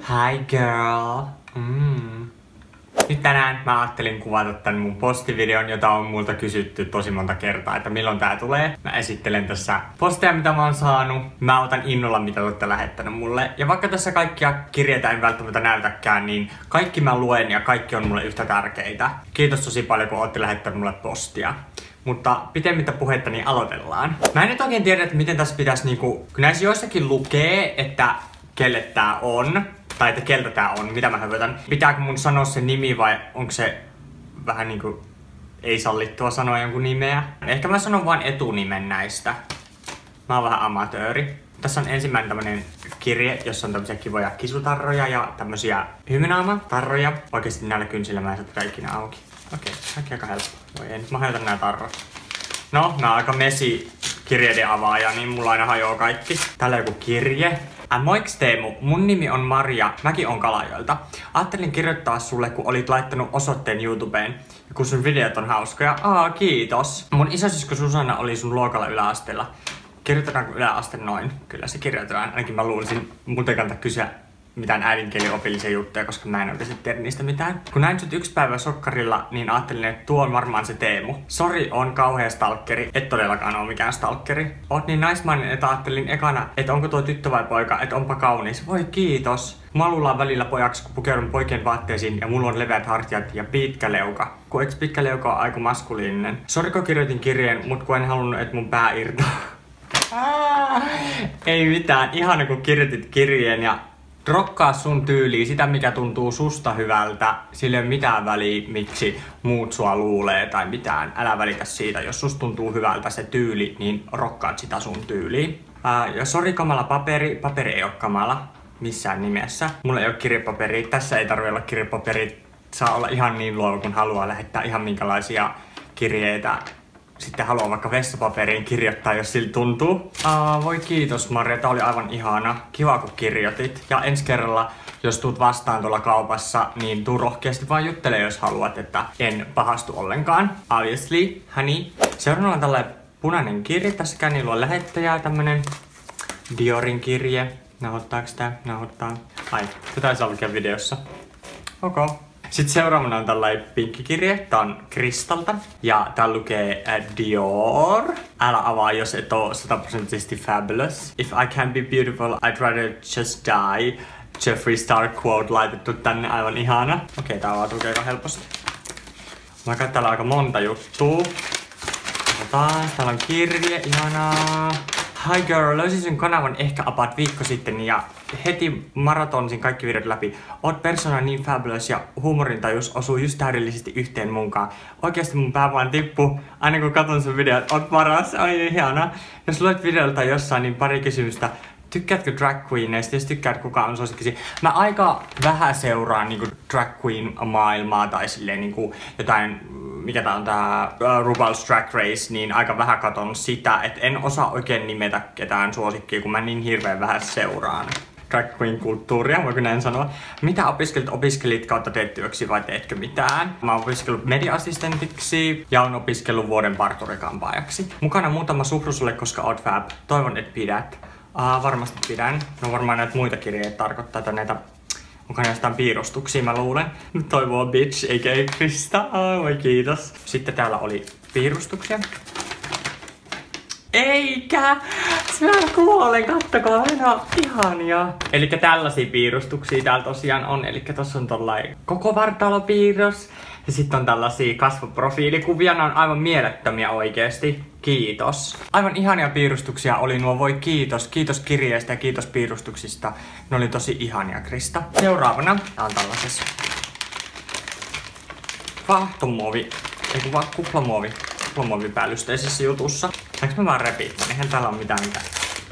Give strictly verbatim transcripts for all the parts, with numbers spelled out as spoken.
Hi girl. Mm. Nyt tänään mä ajattelin kuvata tän mun postivideon, jota on multa kysytty tosi monta kertaa, että milloin tää tulee. Mä esittelen tässä posteja, mitä mä oon saanut. Mä otan innolla, mitä olette lähettänyt mulle. Ja vaikka tässä kaikkia kirjeitä en välttämättä näytäkään, niin kaikki mä luen ja kaikki on mulle yhtä tärkeitä. Kiitos tosi paljon, kun ootte lähettänyt mulle postia. Mutta pitemmittä puhetta, niin aloitellaan. Mä en nyt oikein tiedä, että miten tässä pitäisi niinku... Kun näissä joissakin lukee, että kelle tää on. Tai että keltä tää on, mitä mä höpötän. Pitääkö mun sanoa se nimi vai onko se vähän niinku ei sallittua sanoa jonkun nimeä? Ehkä mä sanon vain etunimen näistä. Mä oon vähän amatööri. Tässä on ensimmäinen tämmönen kirje, jossa on tämmösiä kivoja kisutarroja ja tämmösiä hymynaamatarroja. Oikeesti näillä kynsillä mä en saa tätä ikinä auki. Okei, kaikki aika helppo. Voi ei, mä hajotan nää tarrat. No, nää on aika mesi kirjeiden avaaja, niin mulla aina hajoaa kaikki. Täällä on joku kirje. Äh, moiks Teemu, mun nimi on Maria, mäkin on Kalajoelta. Ajattelin kirjoittaa sulle, kun olit laittanut osoitteen YouTubeen ja kun sun videot on hauskoja. Aa, kiitos. Mun isosisko Susanna oli sun luokalla yläasteella. Kirjoitetaanko yläaste noin? Kyllä se kirjoitetaan. Ainakin mä luulisin, mun ei kannata kysyä mitään äidinkieliopillisia juttuja, koska mä en oikeesti tiedä niistä mitään. Kun näin sut yksi päivä sokkarilla, niin ajattelin, että tuo on varmaan se Teemu. Sori, on kauhea stalkeri. Et todellakaan oo mikään stalkeri. Oot niin naismainen, että ajattelin ekana, että onko tuo tyttö vai poika, että onpa kaunis. Voi kiitos. Mä luullaan välillä pojaksi, kun pukeudun poikien vaatteisiin ja mulla on leveät hartiat ja pitkä leuka. Kun eikö pitkä leuka on aika maskuliininen? Sori, kun kirjoitin kirjeen, mut kun en halunnut, että mun pää irtoaa. Ei mitään. Ihana, kun kirjoitit kirjeen ja rokkaa sun tyyliä, sitä mikä tuntuu susta hyvältä. Sillä ei ole mitään väliä, miksi muut sua luulee tai mitään. Älä välitä siitä. Jos susta tuntuu hyvältä se tyyli, niin rokkaat sitä sun tyyliä. Ää, ja sori kamala paperi. Paperi ei ole kamala missään nimessä. Mulla ei ole kirjepaperi. Tässä ei tarvitse olla kirjepaperi. Saa olla ihan niin luova, kun haluaa lähettää ihan minkälaisia kirjeitä. Sitten haluaa vaikka vessapaperiin kirjoittaa, jos siltä tuntuu. Aa, voi kiitos Maria, tää oli aivan ihana. Kiva kun kirjoitit. Ja ensi kerralla, jos tuut vastaan tuolla kaupassa, niin tuu rohkeasti vaan juttele, jos haluat, että en pahastu ollenkaan. Obviously, honey. Seuraavana on tällainen punainen kirje. Tässä kännillä on lähettäjää, tämmönen Diorin kirje. Nauhoittaako tää? Nauhoittaa. Ai, tätä ei saa lukea videossa. Ok. Sitten seuraavana on tällainen pinkkikirje. Tää on Kristalta. Ja tää lukee äh, Dior. Älä avaa, jos et oo sataprosenttisesti fabulous. If I can be beautiful, I'd rather just die. Jeffree Star quote laitettu tänne, aivan ihana. Okei, okay, tää avautuu aika helposti. Mä katson, täällä on aika monta juttua. Katsotaan, täällä on kirje, ihanaa. Hi girl, löysin sun kanavan ehkä about viikko sitten ja heti maratonsin kaikki videot läpi. Oot persona niin fabulous ja huumorintajus osuu just täydellisesti yhteen munkaan. Oikeesti mun pää vaan tippuu aina kun katon sun videot. Oot paras, ai ihana. Jos luet videolta jossain, niin pari kysymystä. Tykkäätkö drag queeneista? Jos tykkäät, kuka on suosikkisi? Mä aika vähän seuraan niinku drag queen maailmaa tai silleen niinku jotain, mikä tää on tää uh, RuPaul's Drag Race, niin aika vähän katon sitä, et en osaa oikein nimetä ketään suosikkia, kun mä niin hirveän vähän seuraan drag queen kulttuuria, voiko näin sanoa. Mitä opiskelit? Opiskelit kautta teet työksi vai teetkö mitään? Mä oon opiskellut media-assistentiksi ja oon opiskellut vuoden parturikampaajaksi. Mukana muutama suhru sulle, koska oot fab. Toivon, et pidät. Uh, varmasti pidän. No varmaan näitä muita kirjeitä tarkoittaa, että näitä onko näistä piirustuksia, mä luulen. Toivoa bitch, eikä ei Krista. Oh, voi kiitos. Sitten täällä oli piirustuksia. Eikä! Mä kuolen, kattokaa, no ihania. Elikkä tällaisia piirustuksia täällä tosiaan on. Elikkä tossa on tollain koko vartalopiirros. Ja sitten on tällaisia kasvoprofiilikuvia, ne on aivan mielettömiä oikeesti. Kiitos. Aivan ihania piirustuksia oli nuo, voi kiitos. Kiitos kirjeestä ja kiitos piirustuksista. Ne oli tosi ihania, Krista. Seuraavana, tää on tällaisessa vaahtomuovi, eiku vaan kuplamuovi, kuplamuovipäällysteisessä jutussa. Saanko mä vaan repii? Eihän täällä ole mitään mitään.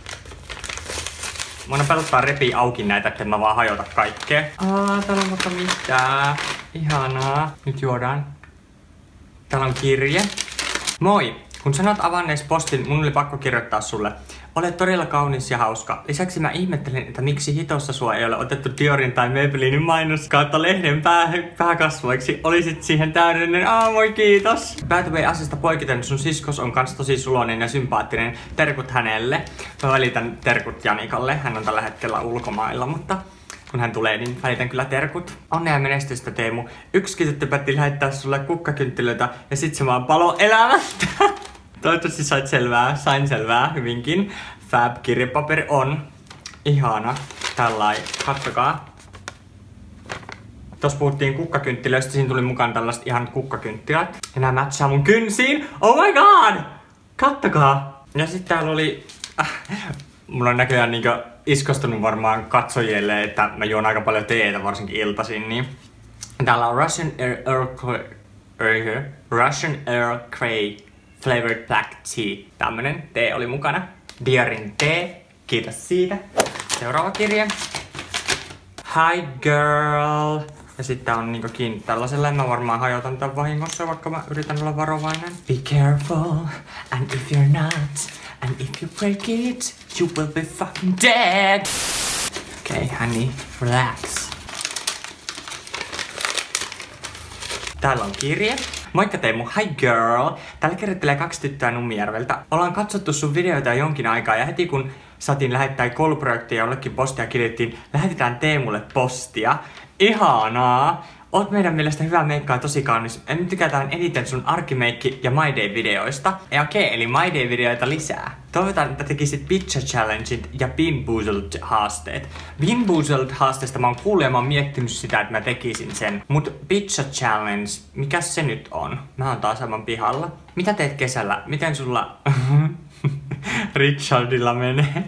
Mä aina pelottaa repii auki näitä, ettei mä vaan hajota kaikkea. Aa, täällä on vaikka mitään. Ihanaa. Nyt juodaan. Täällä on kirje. Moi! Kun sanot avannees postin, mun oli pakko kirjoittaa sulle. Olet todella kaunis ja hauska. Lisäksi mä ihmettelen, että miksi hitossa sua ei ole otettu Diorin tai Maybellinin mainos kautta lehden pää, pääkasvoiksi. Olisit siihen täydellinen. Aa, voi kiitos. By the way, asiasta poikiten sun siskos on kans tosi suloinen ja sympaattinen. Terkut hänelle. Mä välitän terkut Janikalle. Hän on tällä hetkellä ulkomailla, mutta kun hän tulee, niin välitän kyllä terkut. Onnea ja menestystä, Teemu. Yksi tyttö päätti lähettää sulle kukkakynttilöitä ja sit se vaan palo elämästä. Toivottavasti sait selvää, sain selvää hyvinkin. Fab-kirjapaperi on ihana. Tällainen, katsokaa. Tuossa puhuttiin kukkakynttilöistä, siinä tuli mukaan tällaiset ihanat kukkakynttilät. Ja nää matchaa mun kynsiin. Oh my god! Kattokaa! Ja sitten täällä oli... Äh, mulla on näköjään niinkö iskostunut varmaan katsojille, että mä juon aika paljon teetä, varsinkin iltaisin, niin... Täällä on Russian Earl Grey, Russian Earl Grey Flavored Black Tea. Tämmönen tee oli mukana. Diorin tee. Kiitos siitä. Seuraava kirje. Hi girl. Ja sitten on niinku kiinni tällaisella. Mä varmaan hajotan tän vahingossa, vaikka mä yritän olla varovainen. Be careful, and if you're not, and if you break it, you will be fucking dead. Okay, honey, relax. Täällä on kirje. Moikka Teemu, hi girl! Täällä kirjoittelee kaksi tyttöä Nummijärveltä. Ollaan katsottu sun videoita jonkin aikaa ja heti kun saatiin lähettää kouluprojektia jollekin postia, kirjoittiin lähetetään Teemulle postia. Ihanaa! Oot meidän mielestä hyvä meikkaa, tosi kaunis. Me tykätään eniten sun arkimeikki ja My Day-videoista. Ja okei, okay, eli My Day-videoita lisää. Toivotaan, että tekisit Picture Challengeit ja Beanboozled-haasteet. Beanboozled-haasteesta mä oon kuullut ja mä oon miettinyt sitä, että mä tekisin sen. Mut Picture Challenge, mikäs se nyt on? Mä oon taas aivan pihalla. Mitä teet kesällä? Miten sulla Richardilla menee?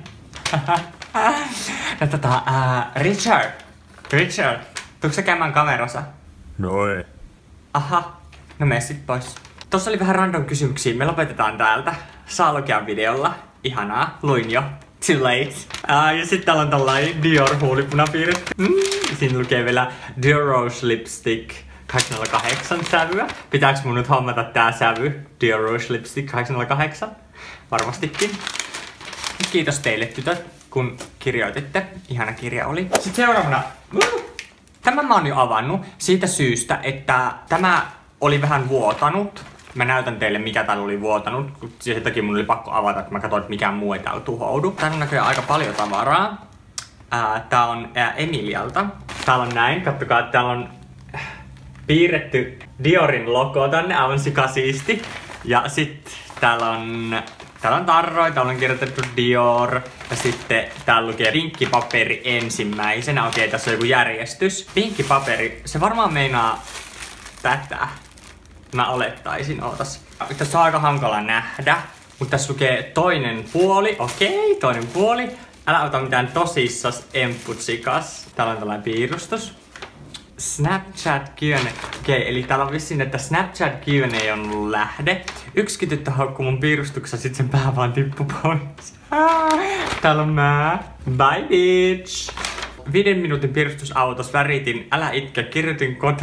no tota, ää, Richard! Richard! Tuutko sä käymään kamerassa? No ei. Aha, no mene sit pois. Tossa oli vähän random kysymyksiä, me lopetetaan täältä. Saa lukea videolla. Ihanaa, luin jo. Too late. Uh, ja sit täällä on tällainen Dior huulipunapiirretty. Mm, siinä lukee vielä Dior Rouge Lipstick kahdeksansataakahdeksan sävyä. Pitääks mun nyt hommata tää sävy? Dior Rouge Lipstick kahdeksansataakahdeksan? Varmastikin. Kiitos teille tytöt, kun kirjoititte. Ihana kirja oli. Sitten seuraavana. Tämän mä oon jo avannut siitä syystä, että tämä oli vähän vuotanut. Mä näytän teille mikä täällä oli vuotanut. Sen takia mun oli pakko avata, että mä katsoin, että mikään muu ei täällä tuhoudu. Täällä on näköjään aika paljon tavaraa. Ää, tää on ää, Emilialta. Täällä on näin, kattokaa, täällä on piirretty Diorin logo tänne, aivan sikasiisti. Ja sit täällä on... Täällä on tarroja, täällä on kirjoitettu Dior ja sitten täällä lukee pinkki paperi ensimmäisenä. Okei, tässä on joku järjestys. Pinkki paperi, se varmaan meinaa tätä. Mä olettaisin, ootas. Tässä on aika hankala nähdä, mutta tässä lukee toinen puoli. Okei, toinen puoli. Älä ota mitään tosissas emputsikas. Täällä on tällainen piirustus. Snapchat Q and A. Okei, eli täällä on vissiin, että Snapchat Q and A on ollut lähde. Yksikin tyttö haukkuu mun piirustuksessa, sit sen pää vaan tippu pois. Täällä on mä. Bye bitch! Viiden minuutin piirustusautos, väritin, älä itke, kirjoitin kotoa.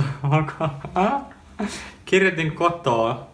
Kirjoitin kotoa.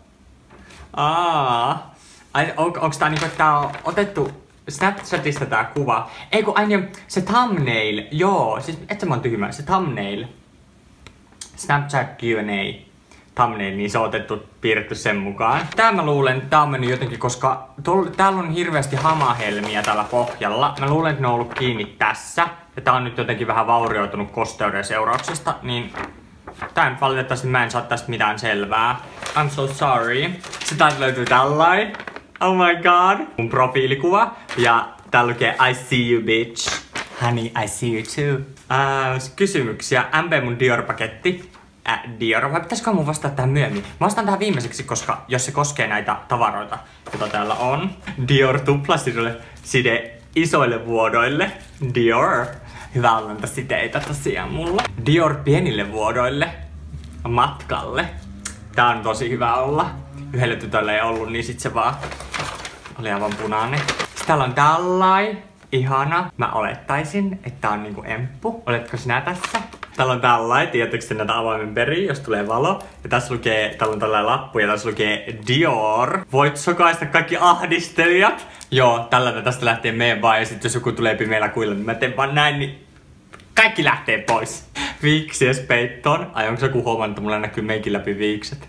Aa. Ai, on, onks tää niinku, että tää on otettu Snapchatista tää kuva? Ei kun aina se thumbnail, joo, siis et sä mä oon tyhmä, se thumbnail. Snapchat Q and A thumbnail, niin se on otettu, piirretty sen mukaan. Tää mä luulen, tää on mennyt jotenkin, koska tol, täällä on hirveästi hamahelmiä täällä pohjalla. Mä luulen, että ne on ollut kiinni tässä. Ja tää on nyt jotenkin vähän vaurioitunut kosteuden seurauksesta, niin tää nyt valitettavasti mä en saa tästä mitään selvää. I'm so sorry. Se täältä löytyy tällainen. Oh my god. Mun profiilikuva. Ja täällä lukee I see you bitch. Honey, I see you too. Uh, kysymyksiä. M B mun Dior-paketti. Äh, Dior. Vai pitäisikö mun vastata tähän myöhemmin? Mä vastaan tähän viimeiseksi, koska jos se koskee näitä tavaroita, joita täällä on. Dior tuplaside side isoille vuodoille. Dior. Hyvä olla siteitä tosiaan mulla. Dior pienille vuodoille. Matkalle. Tää on tosi hyvä olla. Yhdelle tytölle ei ollut, niin sit se vaan oli aivan punainen. Sitten täällä on tällainen. Ihana. Mä olettaisin, että tää on niinku emppu. Oletko sinä tässä? Täällä on tällainen. Tiedättekö te näitä avaimen periä, jos tulee valo? Ja tässä lukee, täällä on tällainen lappu ja tässä lukee Dior. Voit sokaista kaikki ahdistelijat. Joo, tällainen tästä lähtee meidän vaan. Ja sit jos joku tulee pimeällä kuilla, niin mä teen vaan näin, niin kaikki lähtee pois. Viiksies peittoon. Ai onko joku huomannut, että mulla näkyy meikin läpi viikset?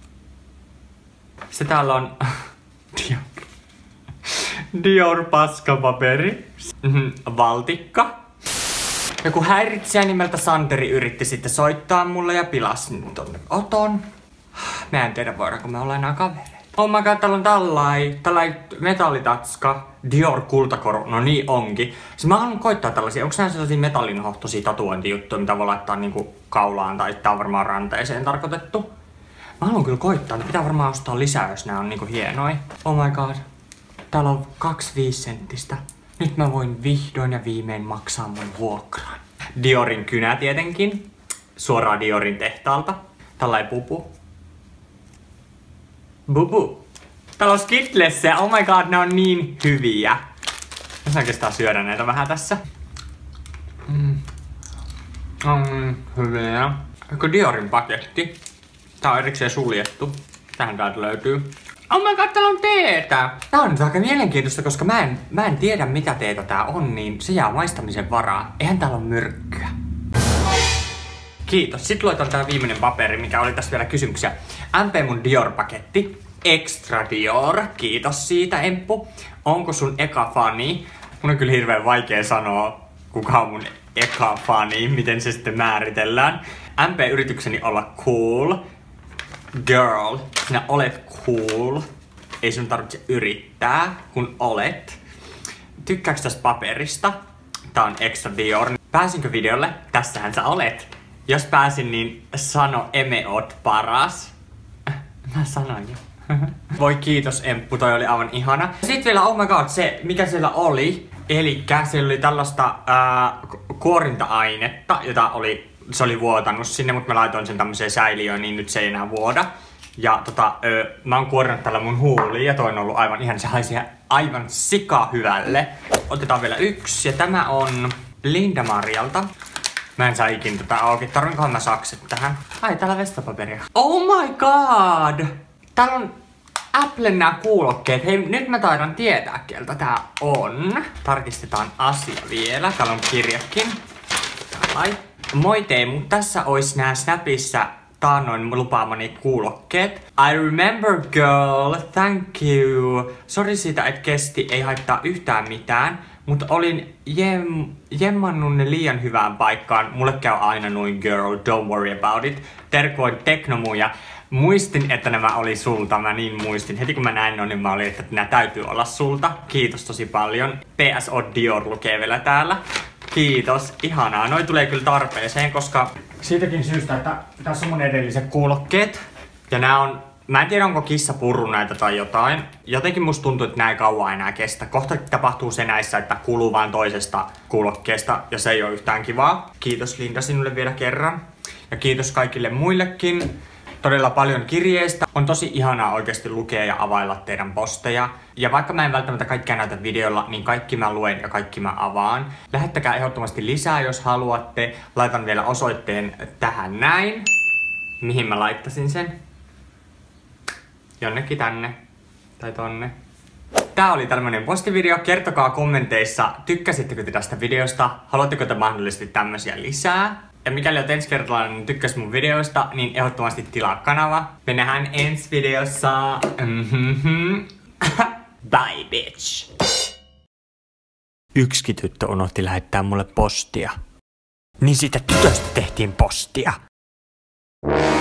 Se täällä on Dior. Dior paskapaperi. Mm-hmm. Valtikka. Joku häiritsijä nimeltä Santeri yritti sitten soittaa mulle ja pilasi tonne oton. Mä en tiedä voidaanko me olla enää kavereita. Oh my god, täällä on tällai, tällai metallitatska, Dior kultakoru, no niin onkin. Siis mä haluan koittaa tällaisia, onko nää sellaisia metallinhohtoisia tatuointijuttuja, mitä voi laittaa niinku kaulaan tai tää on varmaan ranteeseen tarkoitettu. Mä haluan kyllä koittaa, ne pitää varmaan ostaa lisää, jos nää on niinku hienoja. Oh my god, täällä on kaksi viisi senttistä. Nyt mä voin vihdoin ja viimein maksaa mun vuokran. Diorin kynä tietenkin, suoraan Diorin tehtaalta. Tällai pupu. Bubu. Täällä on Skittlesia. Oh my god, ne on niin hyviä. Mä saan oikeastaan syödä näitä vähän tässä. Mm. Mm, hyviä. Eikö Diorin paketti? Tää on erikseen suljettu. Tähän täältä löytyy. Oh my god, täällä on teetä! Tää on nyt aika mielenkiintoista, koska mä en, mä en tiedä mitä teetä tää on, niin se jää maistamisen varaa. Eihän täällä ole myrkkyä. Kiitos. Sitten luetaan tää viimeinen paperi, mikä oli tässä vielä kysymyksiä. M P mun Dior-paketti. Extra Dior. Kiitos siitä, Emppu. Onko sun eka fani? Mun on kyllä hirveän vaikea sanoa, kuka on mun eka fani, miten se sitten määritellään. M P-yritykseni olla cool. Girl, sinä olet cool. Ei sun tarvitse yrittää, kun olet. Tykkääks tästä paperista? Tää on Extra Dior. Pääsinkö videolle? Tässähän sä olet. Jos pääsin, niin sano eme oot paras. Mä sanoin jo. Voi kiitos, Emppu, toi oli aivan ihana. Sitten vielä, oh my god, se mikä siellä oli. Elikkä siellä oli tällaista ää, kuorinta-ainetta, jota oli, se oli vuotanut sinne, mutta mä laitoin sen tämmöiseen säiliöön, niin nyt se ei enää vuoda. Ja tota, ö, mä oon kuorinut tällä mun huuliin ja toi on ollut aivan ihan, se haisi aivan sika hyvälle. Otetaan vielä yksi ja tämä on Linda Marialta. Mä en saa ikin tätä auki. Tarvinkohan mä sakset tähän? Ai, täällä on vestapaperia. Oh my god! Täällä on Applen nää kuulokkeet. Hei, nyt mä taidan tietää, keltä tää on. Tarkistetaan asia vielä. Täällä on kirjakin. Tällai. Moi Teemu, tässä ois nää Snapissa taannoin lupaamani kuulokkeet. I remember girl, thank you. Sori siitä, et kesti, ei haittaa yhtään mitään. Mutta olin jem, jemmannut ne liian hyvään paikkaan. Mulle käy aina noin girl, don't worry about it. Terkoin Teknomuja. Muistin, että nämä oli sulta. Mä niin muistin. Heti kun mä näin ne, niin mä olin, että nämä täytyy olla sulta. Kiitos tosi paljon. P S O Dior lukee vielä täällä. Kiitos. Ihanaa. Noi tulee kyllä tarpeeseen, koska siitäkin syystä, että tässä on mun edelliset kuulokkeet. Ja nää on, mä en tiedä onko kissa purru näitä tai jotain. Jotenkin musta tuntuu, että nää ei kauan enää kestä. Kohta tapahtuu se näissä, että kuluu vaan toisesta kuulokkeesta ja se ei ole yhtään kivaa. Kiitos Linda sinulle vielä kerran. Ja kiitos kaikille muillekin. Todella paljon kirjeistä. On tosi ihanaa oikeasti lukea ja availla teidän posteja. Ja vaikka mä en välttämättä kaikkea näytä videolla, niin kaikki mä luen ja kaikki mä avaan. Lähettäkää ehdottomasti lisää, jos haluatte. Laitan vielä osoitteen tähän näin. Mihin mä laittasin sen? Jonnekin tänne. Tai tonne. Tää oli tämmönen postivideo. Kertokaa kommenteissa, tykkäsittekö te tästä videosta? Haluatteko te mahdollisesti tämmösiä lisää? Ja mikäli olet ensi kertalainen tykkäs mun videoista, niin ehdottomasti tilaa kanava. Me nähdään ensi videossa. Mm-hmm. Bye bitch. Yksikin tyttö unohti lähettää mulle postia. Niin siitä tytöstä tehtiin postia.